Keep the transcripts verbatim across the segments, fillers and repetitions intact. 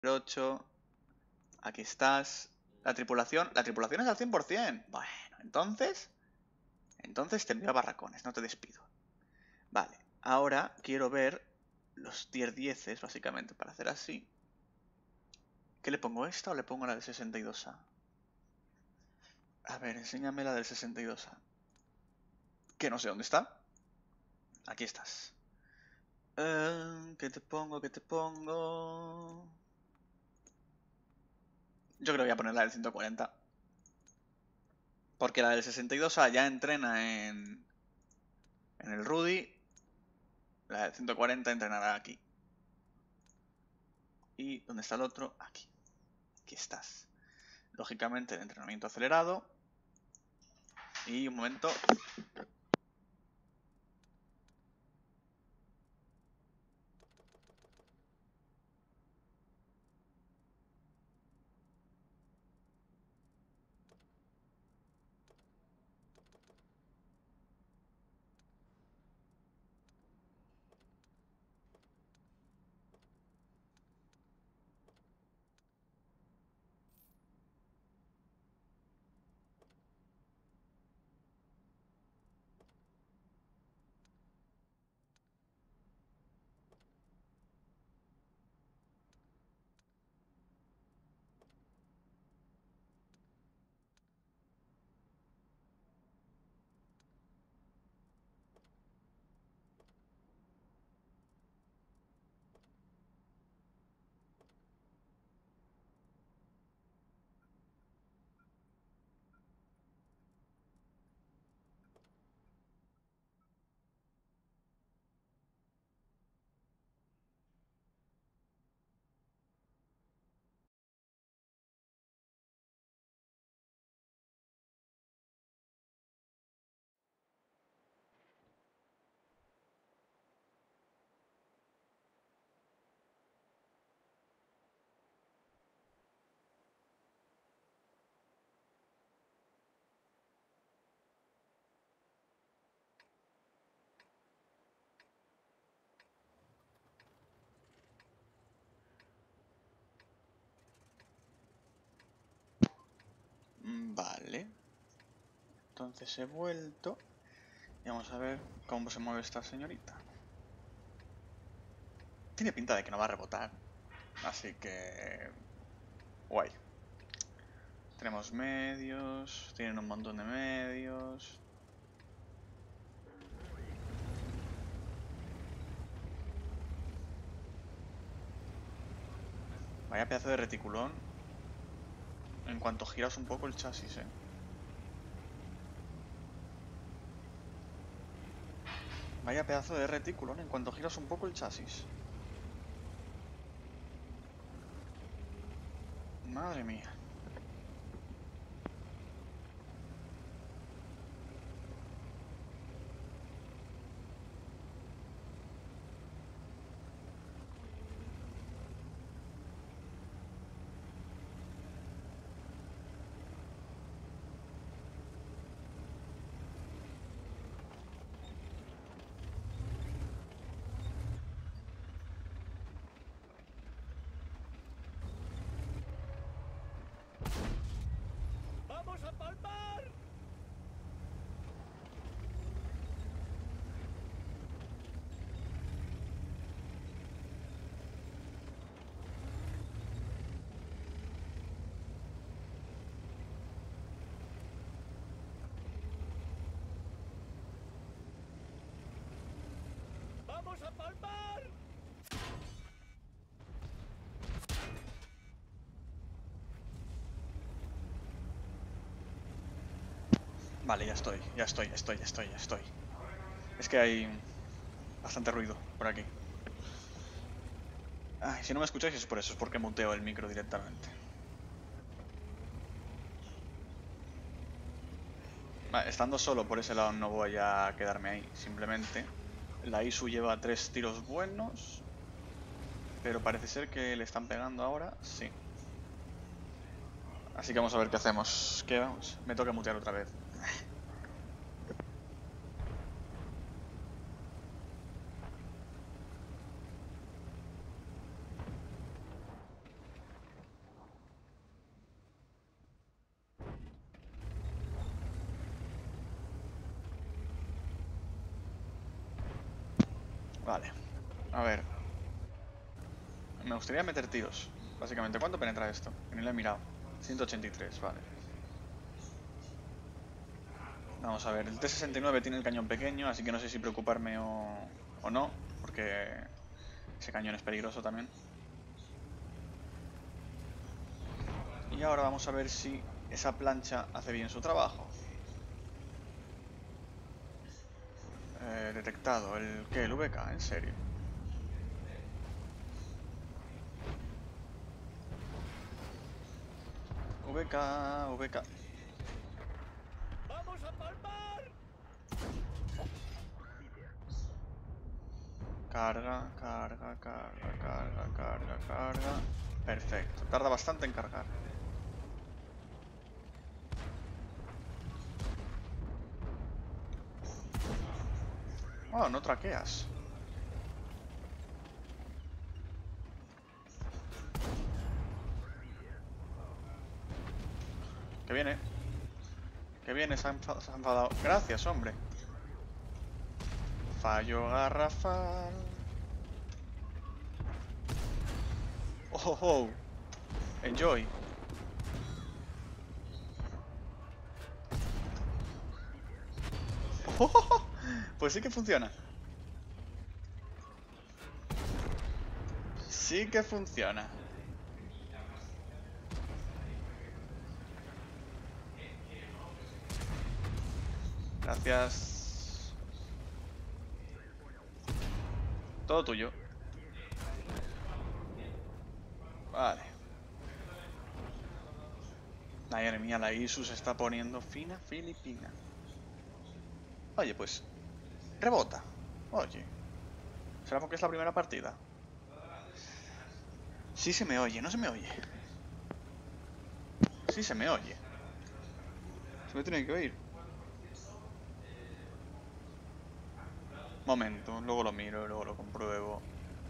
ocho. Aquí estás. La tripulación. La tripulación es al cien por cien. Bueno, entonces. Entonces te envío a barracones, no te despido. Vale, ahora quiero ver los tier diez, básicamente, para hacer así. ¿Qué le pongo, esta o le pongo la del sesenta y dos A? A ver, enséñame la del sesenta y dos A. Que no sé dónde está. Aquí estás. Eh, ¿Qué te pongo? ¿Qué te pongo? Yo creo que voy a poner la del ciento cuarenta. Porque la del sesenta y dos A ya entrena en, en el Rudy. La del ciento cuarenta entrenará aquí. ¿Y dónde está el otro? Aquí. Aquí estás. Lógicamente el entrenamiento acelerado. Y un momento. Vale. Entonces he vuelto. Y vamos a ver cómo se mueve esta señorita. Tiene pinta de que no va a rebotar. Así que... guay. Tenemos medios. Tienen un montón de medios. Vaya pedazo de reticulón. En cuanto giras un poco el chasis, eh. Vaya pedazo de reticulón en cuanto giras un poco el chasis. Madre mía. ¡Vamos a palmar! ¡Vamos a palmar! Vale, ya estoy, ya estoy, ya estoy, ya estoy, ya estoy. Es que hay bastante ruido por aquí. Ay, si no me escucháis es por eso, es porque muteo el micro directamente. Vale, estando solo por ese lado no voy a quedarme ahí, simplemente. La Isu lleva tres tiros buenos. Pero parece ser que le están pegando ahora, sí. Así que vamos a ver qué hacemos. ¿Qué vamos? Me toca mutear otra vez. Vale. A ver. Me gustaría meter tiros. Básicamente, ¿cuánto penetra esto? Que ni lo he mirado. ciento ochenta y tres, vale. Vamos a ver, el T sesenta y nueve tiene el cañón pequeño, así que no sé si preocuparme o, o no, porque ese cañón es peligroso también. Y ahora vamos a ver si esa plancha hace bien su trabajo. Eh, detectado, ¿el qué? ¿El V K? ¿En serio? V K, V K. ¡Vamos a palmar! Carga, carga, carga, carga, carga, carga. Perfecto, tarda bastante en cargar. Oh, no traqueas. Que viene. Que viene, se ha enfa- se ha enfadado. Gracias, hombre. Fallo garrafal. Oh, oh, oh. Enjoy. Oh, oh, oh. Pues sí que funciona. Sí que funciona. Gracias. Todo tuyo. Vale. Madre mía, la I S U se está poniendo fina filipina. Oye, pues, rebota. Oye, ¿será porque es la primera partida? Sí se me oye, no se me oye. Sí se me oye. Se me tiene que oír. Momento, luego lo miro, luego lo compruebo.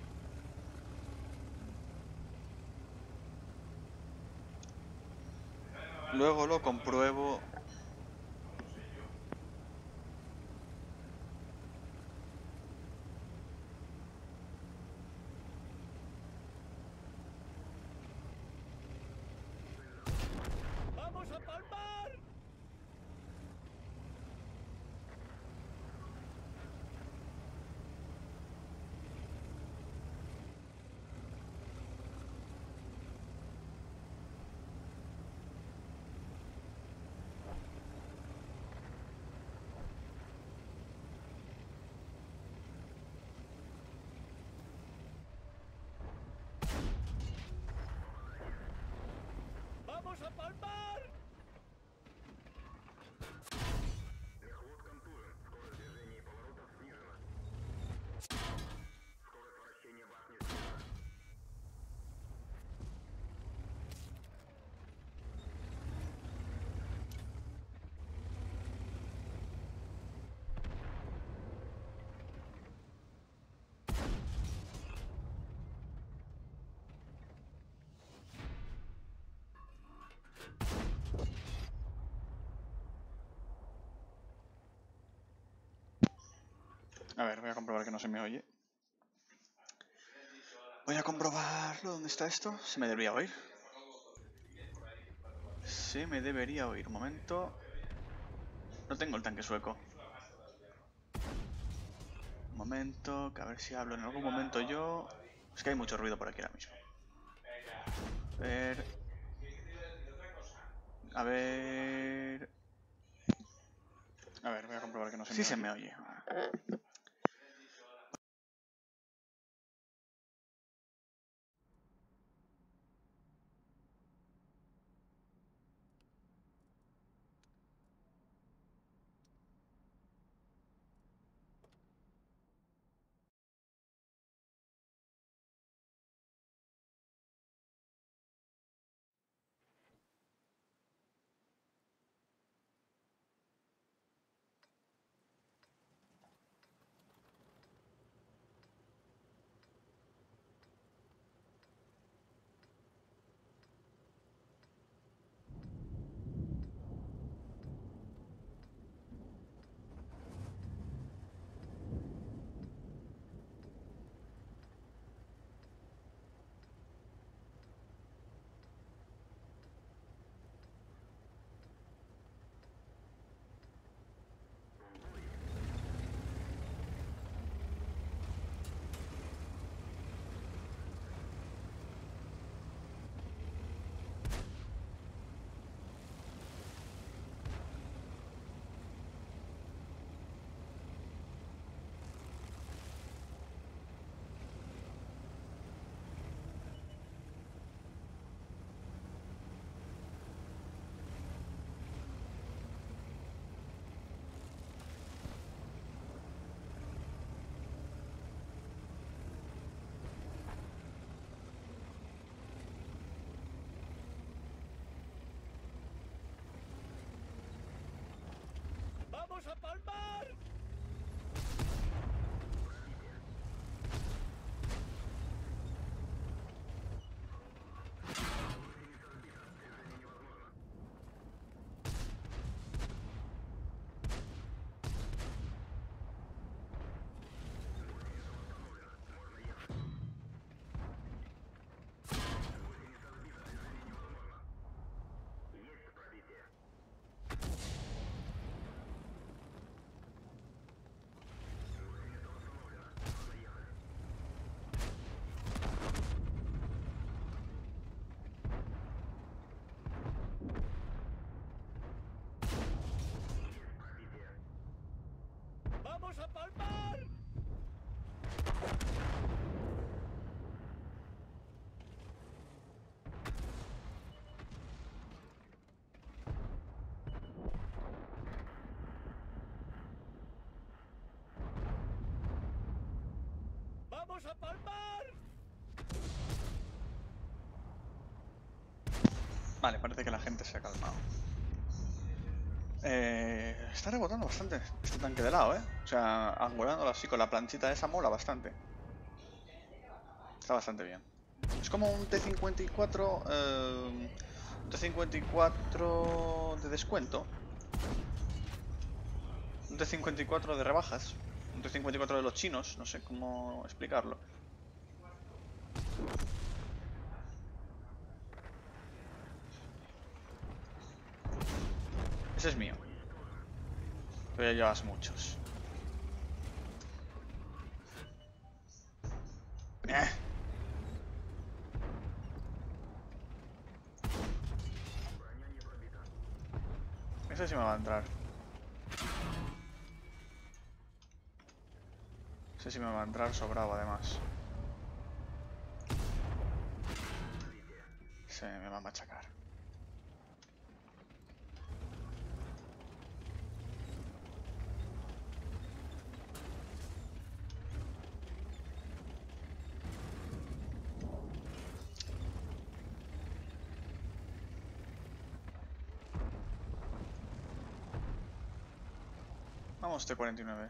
Luego lo compruebo. ¡Vamos a palmar! ¡Vamos a palmar! A ver, voy a comprobar que no se me oye. Voy a comprobarlo. ¿Dónde está esto? ¿Se me debería oír? Se me debería oír. Un momento. No tengo el tanque sueco. Un momento, que a ver si hablo en algún momento yo. Es que hay mucho ruido por aquí ahora mismo. A ver. A ver. A ver, voy a comprobar que no se me oye. Sí se me oye. palmar! ¡Vamos a palmar! ¡Vamos a palmar! Vale, parece que la gente se ha calmado. Eh, está rebotando bastante este tanque de lado, ¿eh? O sea, angulándolo así con la planchita esa mola bastante. Está bastante bien. Es como un T cincuenta y cuatro... Eh, un T cincuenta y cuatro de descuento. Un T cincuenta y cuatro de rebajas. Un T cincuenta y cuatro de los chinos. No sé cómo explicarlo. Ese es mío. Pero ya llevas muchos. Eh. Ese sí me va a entrar. Ese sí me va a entrar sobrado además. Se me va a machacar. Vamos, T cuarenta y nueve.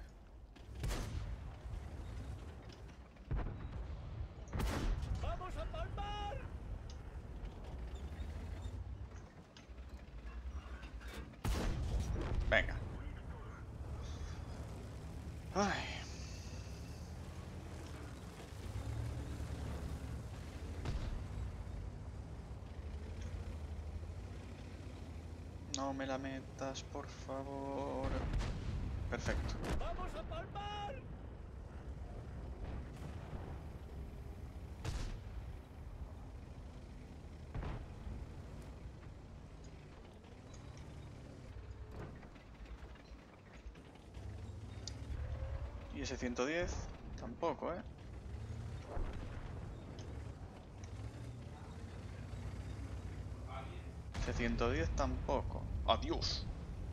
¡Vamos a palmar! Venga. Ay. No me la metas, por favor. Perfecto. ¡Vamos a palmar! Y ese ciento diez, tampoco, ¿eh? Ese ciento diez tampoco. Adiós.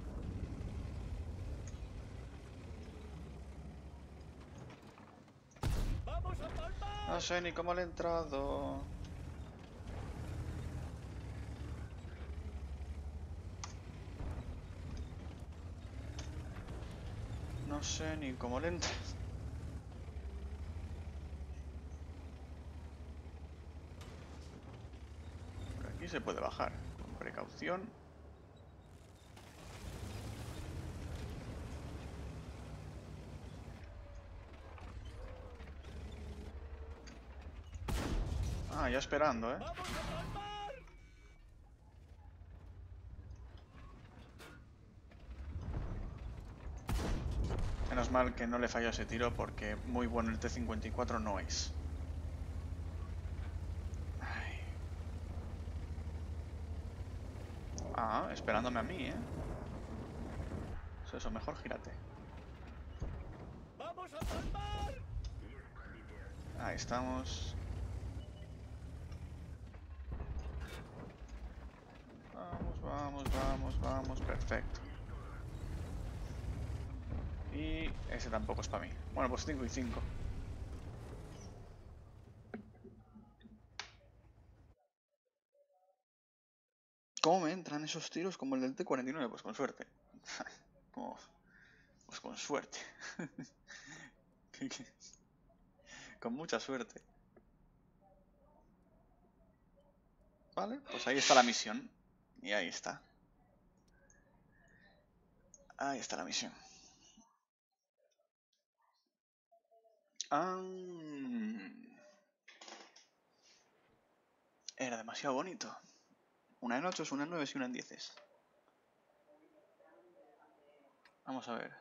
¡Vamos a palmar! No sé ni cómo le he entrado. No sé ni cómo le he entrado. Por aquí se puede bajar. Con precaución. Ah, ya esperando, ¿eh? ¡Vamos a palmar! Menos mal que no le falló ese tiro porque muy bueno el T cincuenta y cuatro no es. Ay. Ah, esperándome a mí, ¿eh? Eso, eso, mejor gírate. ¡Vamos a palmar! Ahí estamos. Vamos, vamos, vamos, vamos. Perfecto. Y ese tampoco es para mí. Bueno, pues cinco y cinco. ¿Cómo me entran esos tiros como el del T cuarenta y nueve? Pues con suerte. Como... Pues con suerte. Con mucha suerte. Vale, pues ahí está la misión. Y ahí está. Ahí está la misión. Ah, era demasiado bonito. Una en ocho, una en nueve y una en diez. Vamos a ver.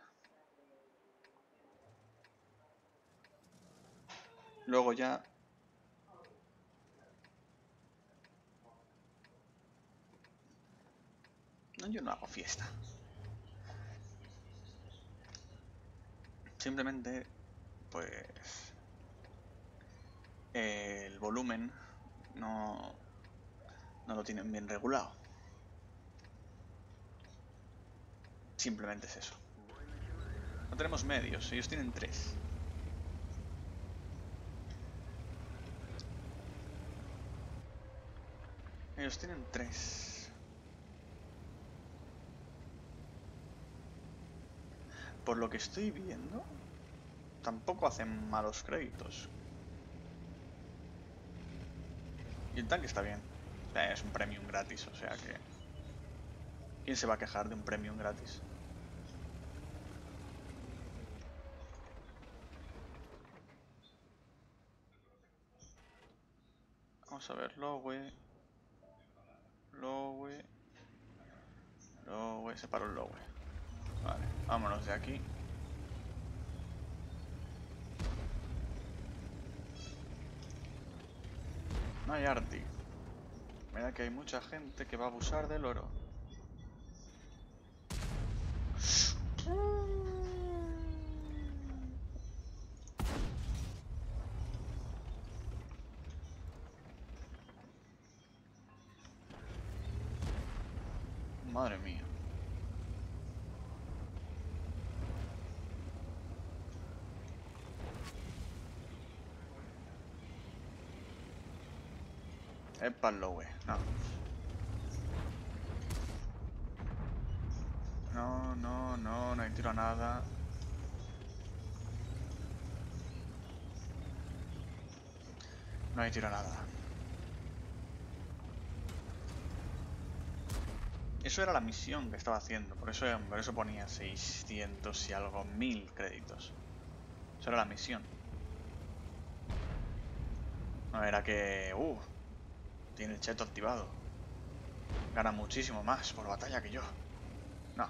Luego ya... No, yo no hago fiesta. Simplemente, pues... El volumen no... No lo tienen bien regulado. Simplemente es eso. No tenemos medios, ellos tienen tres. Ellos tienen tres. Por lo que estoy viendo, tampoco hacen malos créditos. Y el tanque está bien. Eh, es un premium gratis, o sea que... ¿Quién se va a quejar de un premium gratis? Vamos a ver, Lowe... Lowe... Lowe... Separo el Lowe. Vale, vámonos de aquí. No hay Arti. Mira que hay mucha gente que va a abusar del oro. Madre mía. Epa, Lowe. No. No, no, no, no hay tiro a nada. No hay tiro a nada. Eso era la misión que estaba haciendo, por eso, por eso ponía seiscientos y algo mil créditos. Eso era la misión. No era que... Uh, tiene el cheto activado. Gana muchísimo más por batalla que yo. No.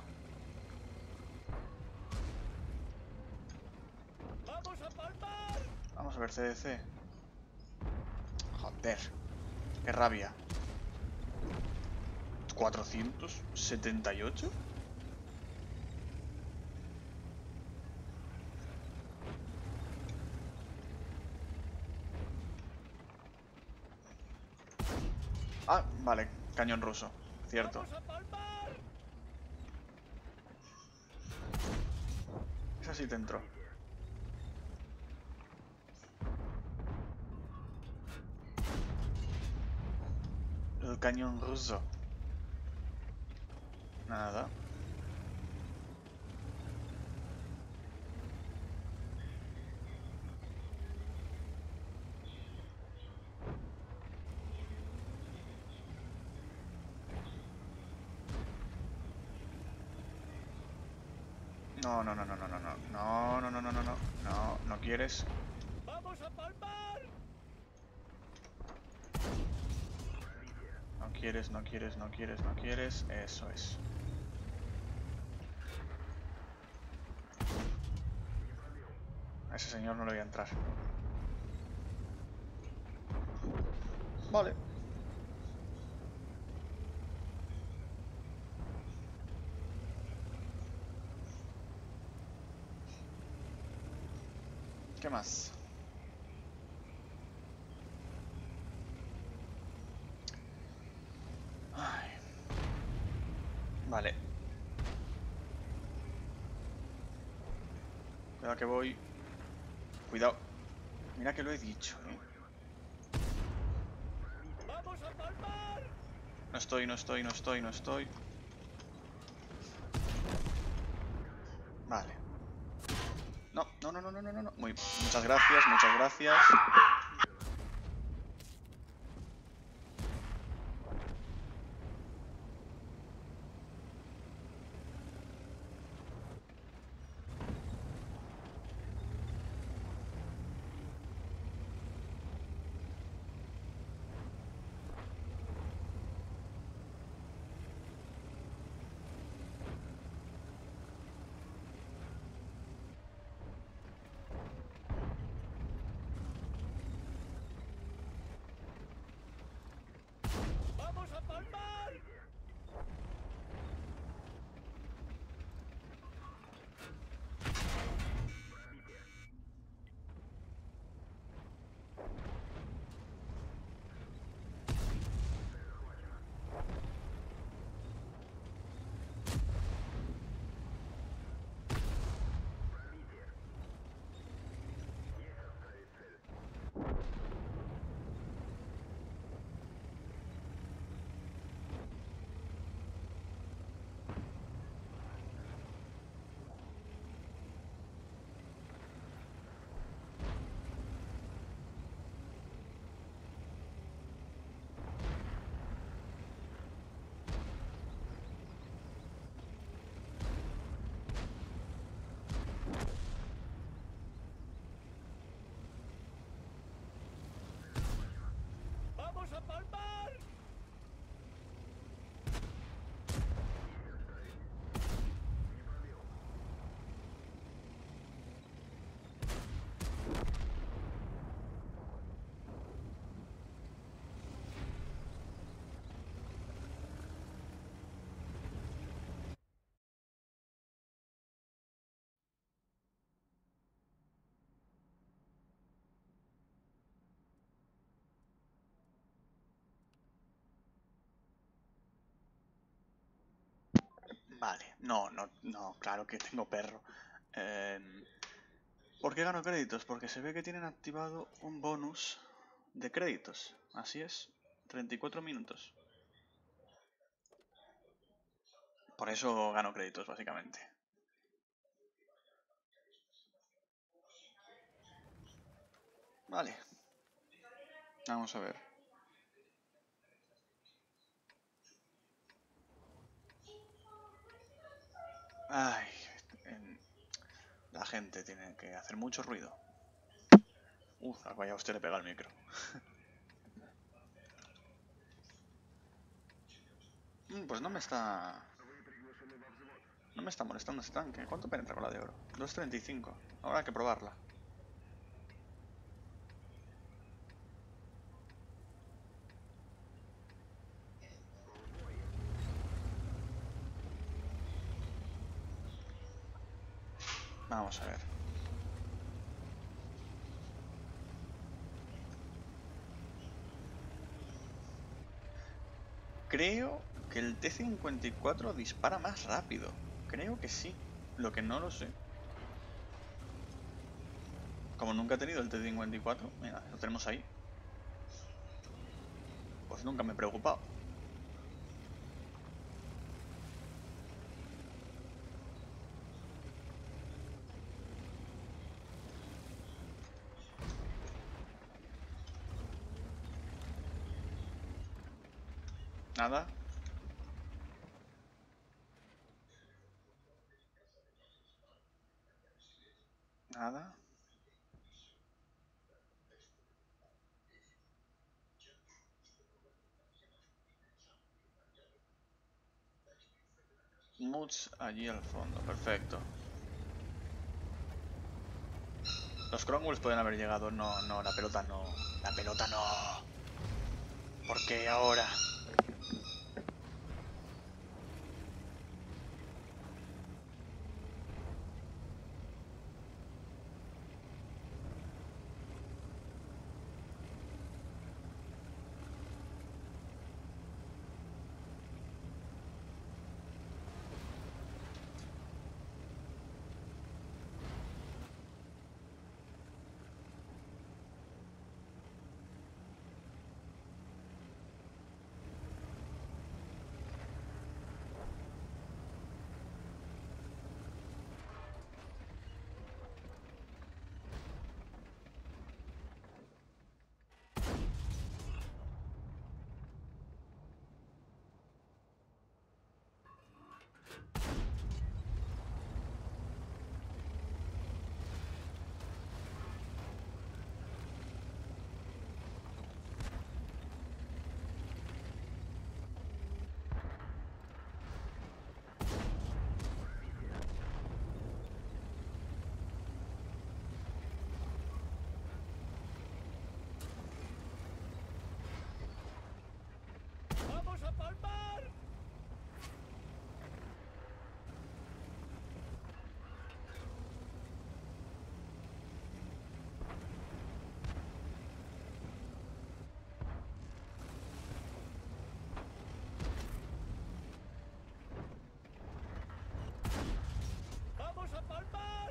¡Vamos a palmar! Vamos a ver C D C. Joder. Qué rabia. ¿cuatrocientos setenta y ocho? Ah, vale. Cañón ruso. Cierto. ¡Vamos a palmar! Esa sí te entró. El cañón ruso. Nada. No, no, no, no, no, no, no. No, no, no, no, no, no. No, no quieres. ¡Vamos a palmar! No quieres, no quieres, no quieres, no quieres. Eso es. A ese señor no le voy a entrar. Vale. ¿Qué más? Ay. Vale. Cuidado que voy. Cuidado. Mira que lo he dicho, ¿eh? ¡Vamos a palmar! No estoy, no estoy, no estoy, no estoy. Vale. no, no, no, no, no. Muy, muchas gracias, muchas gracias. ¡Vamos a palmar! ¡Vamos a palmar! Vale, no, no, no, claro que tengo perro. Eh, ¿Por qué gano créditos? Porque se ve que tienen activado un bonus de créditos. Así es, treinta y cuatro minutos. Por eso gano créditos, básicamente. Vale. Vamos a ver. Ay, en- la gente tiene que hacer mucho ruido. Uf, vaya, usted le pega al micro. Mm, Pues no me está... No me está molestando ese tanque. ¿Cuánto penetra con la de oro? dos treinta y cinco. Ahora hay que probarla. Vamos a ver. Creo que el T cincuenta y cuatro dispara más rápido. Creo que sí. Lo que no lo sé. Como nunca he tenido el T cincuenta y cuatro, mira, lo tenemos ahí. Pues nunca me he preocupado. Nada. Nada. Moods allí al fondo. Perfecto. Los Cromwells pueden haber llegado. No, no, la pelota no. La pelota no. ¿Por qué ahora? palmar! ¡Vamos a palmar!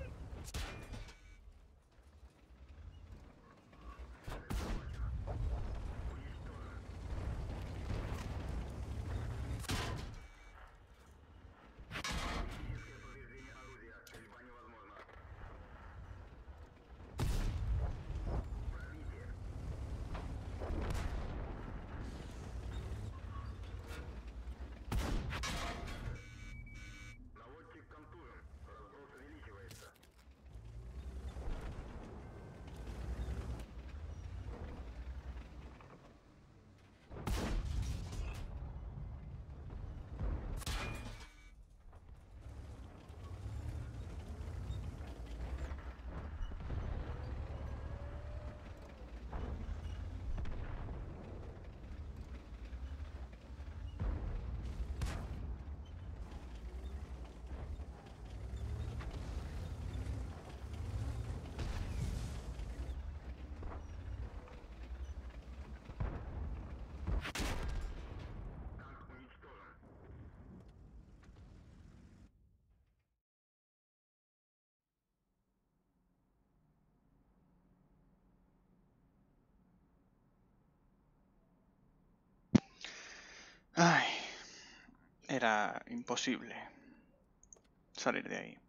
Ay, era imposible salir de ahí.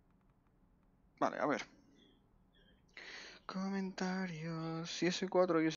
Vale, a ver. Comentarios. Si ese cuatro y